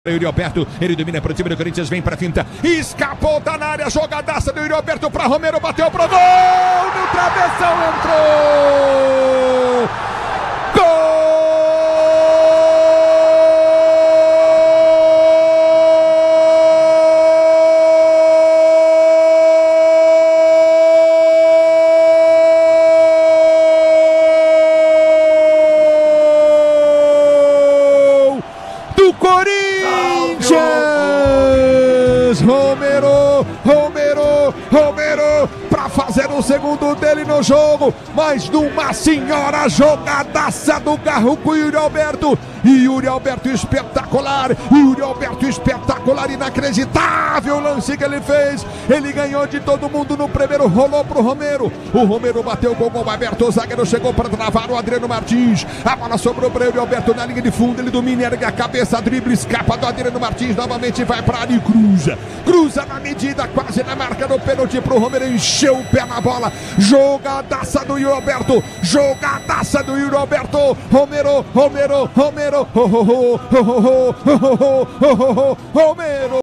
Yuri Alberto, ele domina para o time do Corinthians, vem para a finta, escapou, tá na área, jogadaça do Yuri Alberto para Romero, bateu pro gol, no travessão, entrou! Gol! Do Corinthians! Romero, para fazer o segundo dele no jogo, mas numa senhora jogadaça do carro com o Yuri Alberto. E Yuri Alberto espetacular, inacreditável lance que ele fez. Ele ganhou de todo mundo no primeiro, rolou pro Romero. O Romero bateu com o gol aberto, o zagueiro chegou para travar o Adriano Martins. A bola sobrou para Yuri Alberto na linha de fundo, ele domina, ergue a cabeça, drible, escapa do Adriano Martins, novamente vai para ali, cruza na medida, quase na marca do pênalti pro Romero, encheu o pé na bola. Jogadaça do Yuri Alberto, Romero.